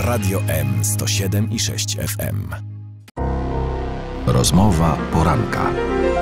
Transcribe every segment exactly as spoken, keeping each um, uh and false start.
Radio M sto siedem i sześć F M. Rozmowa poranka.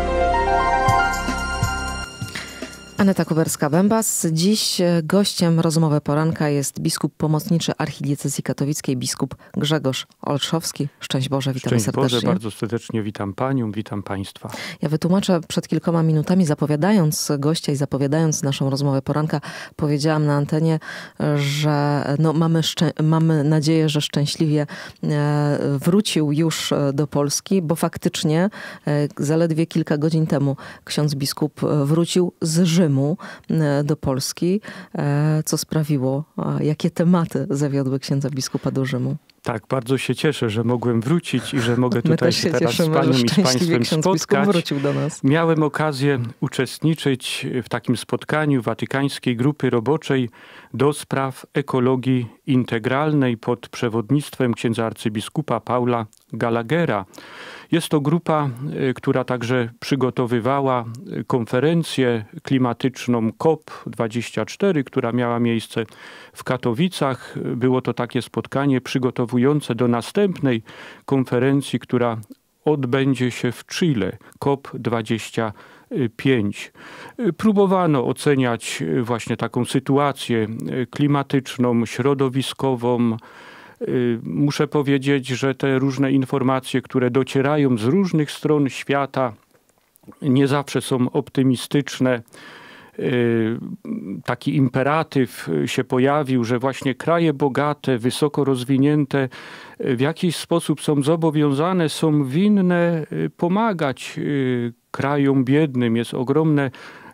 Aneta Kuberska-Bębas. Dziś gościem rozmowy poranka jest biskup pomocniczy archidiecezji katowickiej, biskup Grzegorz Olszowski. Szczęść Boże, witam Szczęść serdecznie. Boże, bardzo serdecznie witam Panią, witam Państwa. Ja wytłumaczę, przed kilkoma minutami zapowiadając gościa i zapowiadając naszą rozmowę poranka, powiedziałam na antenie, że no mamy, szczę- mamy nadzieję, że szczęśliwie e, wrócił już do Polski, bo faktycznie e, zaledwie kilka godzin temu ksiądz biskup wrócił z Rzymu do Polski, co sprawiło, jakie tematy zawiodły księdza biskupa do Rzymu? Tak, bardzo się cieszę, że mogłem wrócić i że mogę My tutaj się się teraz cieszymy, z Panią i z Państwem spotkać. Wrócił do nas. Miałem okazję uczestniczyć w takim spotkaniu Watykańskiej Grupy Roboczej do spraw ekologii integralnej pod przewodnictwem księdza arcybiskupa Paula Gallaghera. Jest to grupa, która także przygotowywała konferencję klimatyczną COP dwadzieścia cztery, która miała miejsce w Katowicach. Było to takie spotkanie przygotowujące do następnej konferencji, która odbędzie się w Chile, COP dwadzieścia pięć. Próbowano oceniać właśnie taką sytuację klimatyczną, środowiskową. Muszę powiedzieć, że te różne informacje, które docierają z różnych stron świata, nie zawsze są optymistyczne. Taki imperatyw się pojawił, że właśnie kraje bogate, wysoko rozwinięte w jakiś sposób są zobowiązane, są winne pomagać krajom biednym. Jest ogromne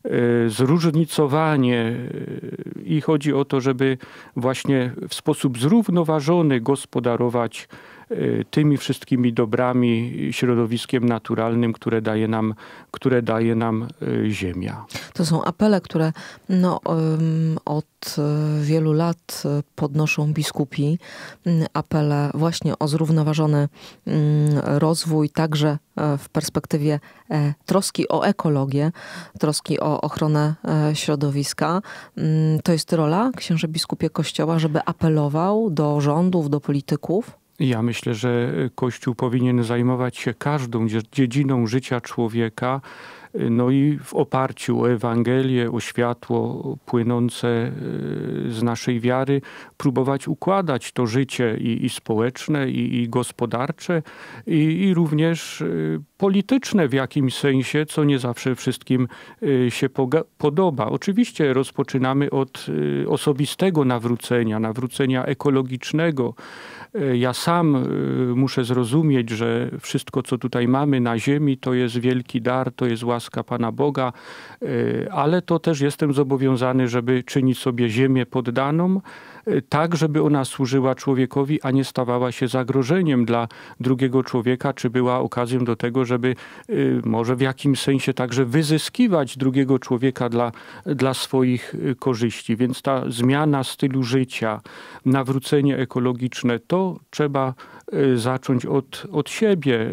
zróżnicowanie i chodzi o to, żeby właśnie w sposób zrównoważony gospodarować tymi wszystkimi dobrami, środowiskiem naturalnym, które daje nam, które daje nam Ziemia. To są apele, które no, od wielu lat podnoszą biskupi. Apele właśnie o zrównoważony rozwój, także w perspektywie troski o ekologię, troski o ochronę środowiska. To jest rola księże biskupie Kościoła, żeby apelował do rządów, do polityków? Ja myślę, że Kościół powinien zajmować się każdą dziedziną życia człowieka, no i w oparciu o Ewangelię, o światło płynące z naszej wiary, próbować układać to życie i, i społeczne, i, i gospodarcze, i, i również polityczne w jakimś sensie, co nie zawsze wszystkim się podoba. Oczywiście rozpoczynamy od osobistego nawrócenia, nawrócenia ekologicznego. Ja sam muszę zrozumieć, że wszystko, co tutaj mamy na ziemi, to jest wielki dar, to jest łaska Pana Boga, ale to też jestem zobowiązany, żeby czynić sobie ziemię poddaną, tak, żeby ona służyła człowiekowi, a nie stawała się zagrożeniem dla drugiego człowieka, czy była okazją do tego, żeby może w jakimś sensie także wyzyskiwać drugiego człowieka dla, dla swoich korzyści. Więc ta zmiana stylu życia, nawrócenie ekologiczne, to trzeba zacząć od, od siebie.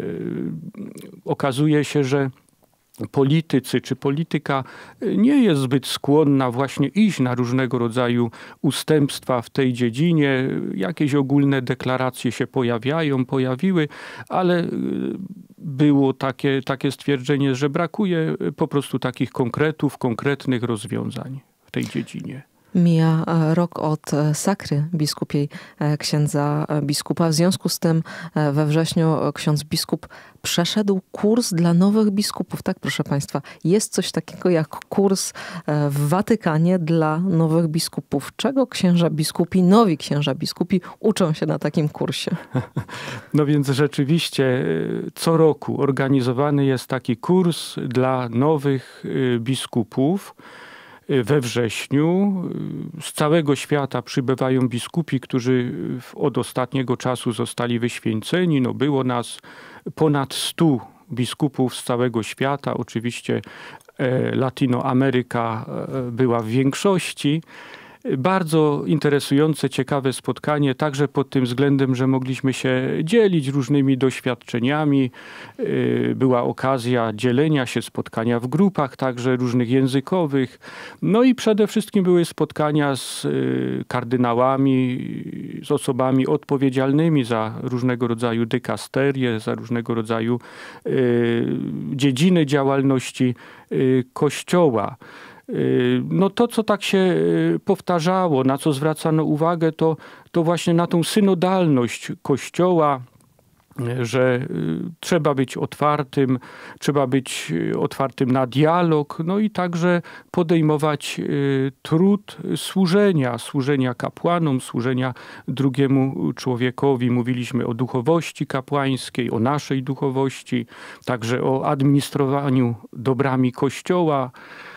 Okazuje się, że politycy czy polityka nie jest zbyt skłonna właśnie iść na różnego rodzaju ustępstwa w tej dziedzinie. Jakieś ogólne deklaracje się pojawiają, pojawiły, ale było takie, takie stwierdzenie, że brakuje po prostu takich konkretów, konkretnych rozwiązań w tej dziedzinie. Mija rok od sakry biskupiej księdza biskupa. W związku z tym we wrześniu ksiądz biskup przeszedł kurs dla nowych biskupów. Tak, proszę Państwa, jest coś takiego jak kurs w Watykanie dla nowych biskupów. Czego księża biskupi, nowi księża biskupi uczą się na takim kursie? No więc rzeczywiście co roku organizowany jest taki kurs dla nowych biskupów. We wrześniu z całego świata przybywają biskupi, którzy od ostatniego czasu zostali wyświęceni. No było nas ponad stu biskupów z całego świata. Oczywiście Latinoameryka była w większości. Bardzo interesujące, ciekawe spotkanie, także pod tym względem, że mogliśmy się dzielić różnymi doświadczeniami. Była okazja dzielenia się, spotkania w grupach, także różnych językowych. No i przede wszystkim były spotkania z kardynałami, z osobami odpowiedzialnymi za różnego rodzaju dykasterie, za różnego rodzaju y, dziedziny działalności y, Kościoła. No to, co tak się powtarzało, na co zwracano uwagę, to, to właśnie na tą synodalność Kościoła, że trzeba być otwartym, trzeba być otwartym na dialog, no i także podejmować trud służenia, służenia kapłanom, służenia drugiemu człowiekowi. Mówiliśmy o duchowości kapłańskiej, o naszej duchowości, także o administrowaniu dobrami Kościoła.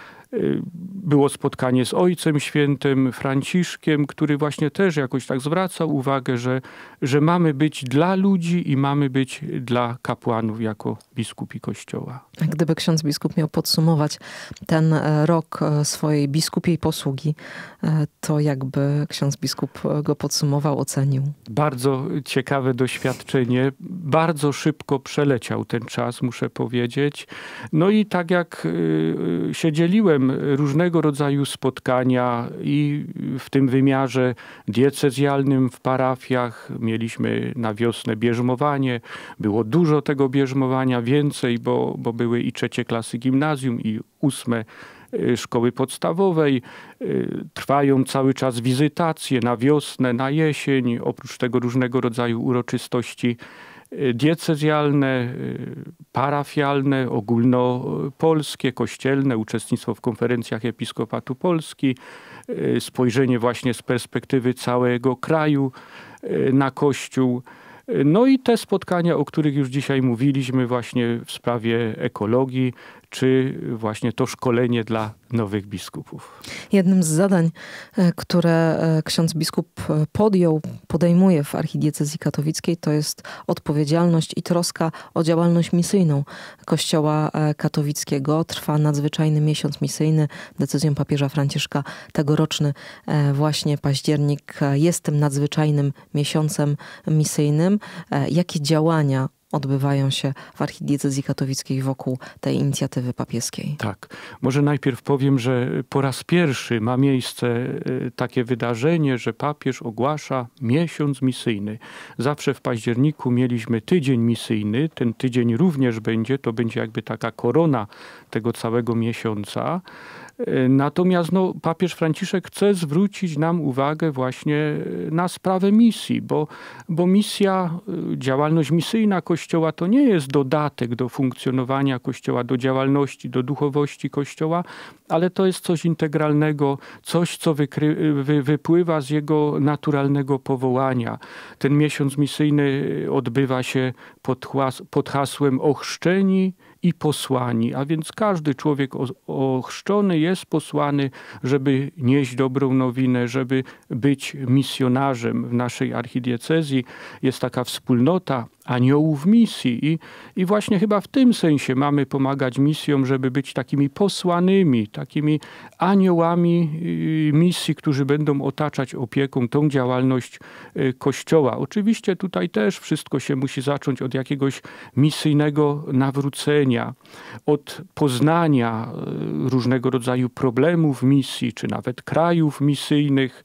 Było spotkanie z Ojcem Świętym Franciszkiem, który właśnie też jakoś tak zwracał uwagę, że, że mamy być dla ludzi i mamy być dla kapłanów jako biskupi Kościoła. Gdyby ksiądz biskup miał podsumować ten rok swojej biskupiej posługi, to jakby ksiądz biskup go podsumował, ocenił? Bardzo ciekawe doświadczenie. Bardzo szybko przeleciał ten czas, muszę powiedzieć. No i tak jak się dzieliłem, różnego rodzaju spotkania i w tym wymiarze diecezjalnym w parafiach. Mieliśmy na wiosnę bierzmowanie. Było dużo tego bierzmowania, więcej, bo, bo były i trzecie klasy gimnazjum i ósme szkoły podstawowej. Trwają cały czas wizytacje na wiosnę, na jesień. Oprócz tego różnego rodzaju uroczystości diecezjalne, parafialne, ogólnopolskie, kościelne, uczestnictwo w konferencjach Episkopatu Polski, spojrzenie właśnie z perspektywy całego kraju na Kościół. No i te spotkania, o których już dzisiaj mówiliśmy właśnie w sprawie ekologii, czy właśnie to szkolenie dla nowych biskupów. Jednym z zadań, które ksiądz biskup podjął, podejmuje w archidiecezji katowickiej, to jest odpowiedzialność i troska o działalność misyjną Kościoła katolickiego. Trwa nadzwyczajny miesiąc misyjny. Decyzją papieża Franciszka tegoroczny właśnie październik jest tym nadzwyczajnym miesiącem misyjnym. Jakie działania odbywają się w archidiecezji katowickiej wokół tej inicjatywy papieskiej? Tak. Może najpierw powiem, że po raz pierwszy ma miejsce takie wydarzenie, że papież ogłasza miesiąc misyjny. Zawsze w październiku mieliśmy tydzień misyjny. Ten tydzień również będzie, to będzie jakby taka korona tego całego miesiąca. Natomiast no, papież Franciszek chce zwrócić nam uwagę właśnie na sprawę misji, bo, bo misja, działalność misyjna Kościoła to nie jest dodatek do funkcjonowania Kościoła, do działalności, do duchowości Kościoła, ale to jest coś integralnego, coś, co wykry, wy, wypływa z jego naturalnego powołania. Ten miesiąc misyjny odbywa się pod, pod hasłem ochrzczeni i posłani, a więc każdy człowiek ochrzczony jest posłany, żeby nieść dobrą nowinę, żeby być misjonarzem. W naszej archidiecezji jest taka wspólnota aniołów misji i, i właśnie chyba w tym sensie mamy pomagać misjom, żeby być takimi posłanymi, takimi aniołami misji, którzy będą otaczać opieką tą działalność Kościoła. Oczywiście tutaj też wszystko się musi zacząć od jakiegoś misyjnego nawrócenia, od poznania różnego rodzaju problemów misji, czy nawet krajów misyjnych,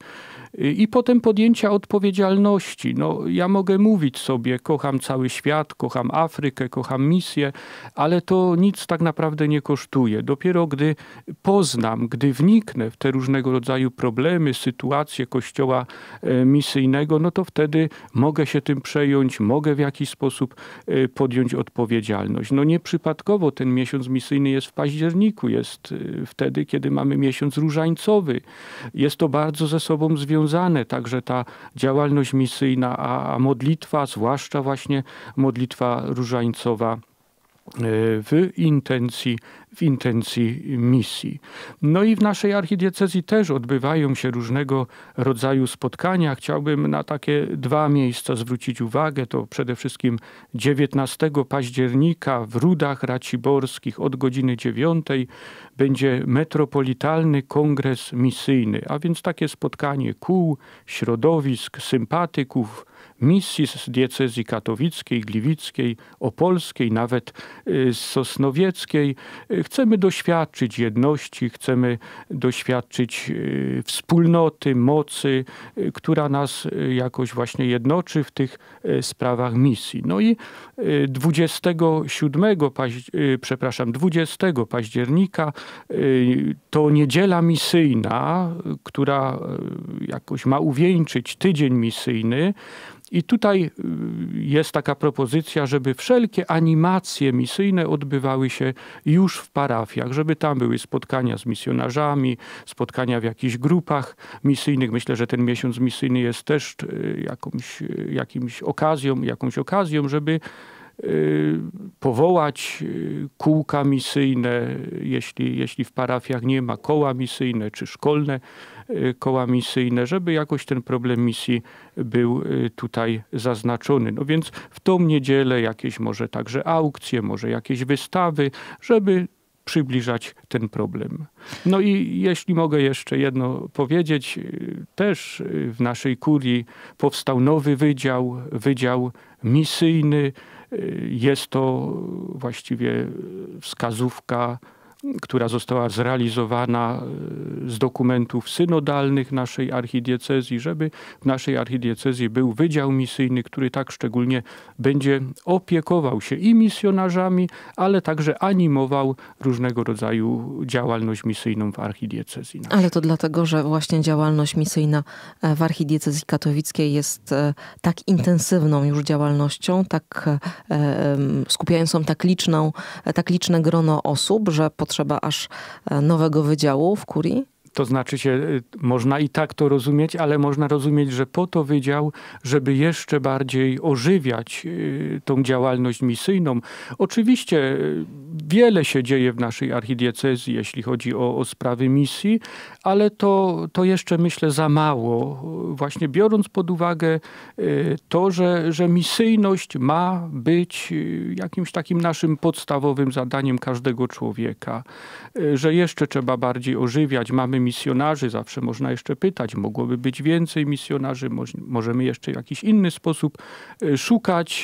i potem podjęcia odpowiedzialności. No, ja mogę mówić sobie, kocham cały świat, kocham Afrykę, kocham misję, ale to nic tak naprawdę nie kosztuje. Dopiero gdy poznam, gdy wniknę w te różnego rodzaju problemy, sytuacje Kościoła misyjnego, no to wtedy mogę się tym przejąć, mogę w jakiś sposób podjąć odpowiedzialność. No nieprzypadkowo ten miesiąc misyjny jest w październiku, jest wtedy, kiedy mamy miesiąc różańcowy. Jest to bardzo ze sobą związane. Także ta działalność misyjna, a modlitwa, zwłaszcza właśnie modlitwa różańcowa w intencji, w intencji misji. No i w naszej archidiecezji też odbywają się różnego rodzaju spotkania. Chciałbym na takie dwa miejsca zwrócić uwagę. To przede wszystkim dziewiętnastego października w Rudach Raciborskich od godziny dziewiątej będzie metropolitalny kongres misyjny, a więc takie spotkanie kół, środowisk, sympatyków misji z diecezji katowickiej, gliwickiej, opolskiej, nawet z sosnowieckiej. Chcemy doświadczyć jedności, chcemy doświadczyć wspólnoty, mocy, która nas jakoś właśnie jednoczy w tych sprawach misji. No i dwudziestego siódmego, przepraszam, dwudziestego października to niedziela misyjna, która jakoś ma uwieńczyć tydzień misyjny. I tutaj jest taka propozycja, żeby wszelkie animacje misyjne odbywały się już w parafiach, żeby tam były spotkania z misjonarzami, spotkania w jakichś grupach misyjnych. Myślę, że ten miesiąc misyjny jest też jakąś, jakimś okazją, jakąś okazją, żeby powołać kółka misyjne, jeśli, jeśli w parafiach nie ma, koła misyjne czy szkolne koła misyjne, żeby jakoś ten problem misji był tutaj zaznaczony. No więc w tą niedzielę jakieś może także aukcje, może jakieś wystawy, żeby przybliżać ten problem. No i jeśli mogę jeszcze jedno powiedzieć, też w naszej kurii powstał nowy wydział, wydział misyjny. Jest to właściwie wskazówka, która została zrealizowana z dokumentów synodalnych naszej archidiecezji, żeby w naszej archidiecezji był wydział misyjny, który tak szczególnie będzie opiekował się i misjonarzami, ale także animował różnego rodzaju działalność misyjną w archidiecezji naszej. Ale to dlatego, że właśnie działalność misyjna w archidiecezji katowickiej jest tak intensywną już działalnością, tak skupiającą tak liczną, tak liczne grono osób, że potrzeba aż nowego wydziału w kurii? To znaczy się, można i tak to rozumieć, ale można rozumieć, że po to wydział, żeby jeszcze bardziej ożywiać tą działalność misyjną. Oczywiście wiele się dzieje w naszej archidiecezji, jeśli chodzi o, o sprawy misji, ale to, to jeszcze myślę za mało. Właśnie biorąc pod uwagę to, że, że misyjność ma być jakimś takim naszym podstawowym zadaniem każdego człowieka, że jeszcze trzeba bardziej ożywiać. Mamy misjonarzy, zawsze można jeszcze pytać, mogłoby być więcej misjonarzy, możemy jeszcze w jakiś inny sposób szukać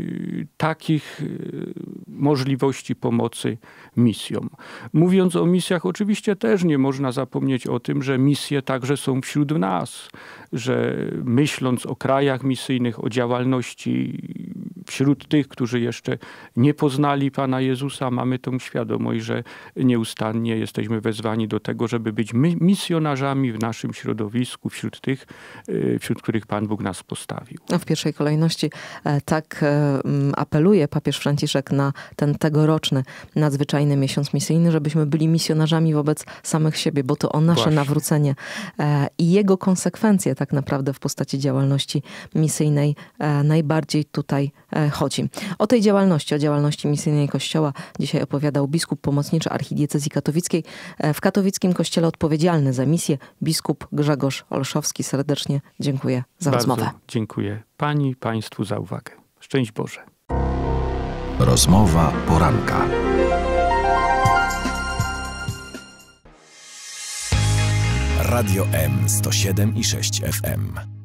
takich możliwości pomocy misjom. Mówiąc o misjach, oczywiście też nie można zapomnieć o tym, że misje także są wśród nas, że myśląc o krajach misyjnych, o działalności wśród tych, którzy jeszcze nie poznali Pana Jezusa, mamy tą świadomość, że nieustannie jesteśmy wezwani do tego, żeby być misjonarzami w naszym środowisku, wśród tych, wśród których Pan Bóg nas postawił. W pierwszej kolejności tak apeluje papież Franciszek na ten tegoroczny nadzwyczajny miesiąc misyjny, żebyśmy byli misjonarzami wobec samych siebie, bo to o nasze Właśnie. nawrócenie i jego konsekwencje tak naprawdę w postaci działalności misyjnej najbardziej tutaj chodzi. O tej działalności, o działalności misyjnej Kościoła dzisiaj opowiadał biskup pomocniczy archidiecezji katowickiej. W katowickim kościele odpowiedzialny za misję biskup Grzegorz Olszowski. Serdecznie dziękuję za Bardzo rozmowę. Dziękuję Pani, Państwu za uwagę. Szczęść Boże. Rozmowa poranka. Radio M sto siedem i sześć F M.